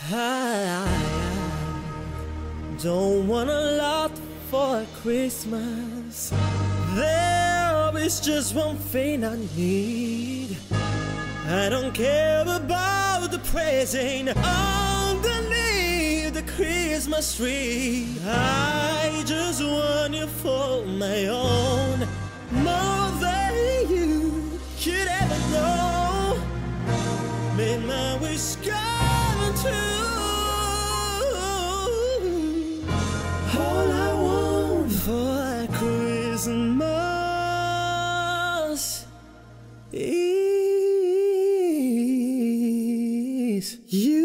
I don't want a lot for Christmas. There is just one thing I need. I don't care about the present underneath the Christmas tree. I just want you for my own, more than you could ever know. May my wish come true. All I want for Christmas is you.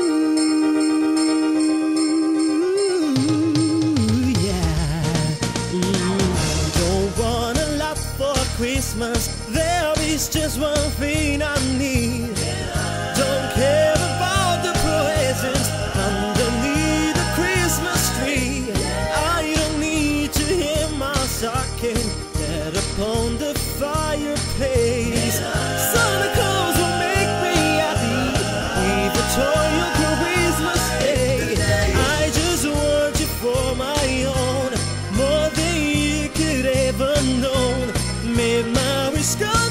Don't want a lot for Christmas. There is just one thing I need. Don't care about the presents underneath the Christmas tree. I don't need to hear my stocking set upon the fireplace. Santa Claus will make me happy with a toy on Christmas Day. I just want you for my own, more than you could ever know. May my wish come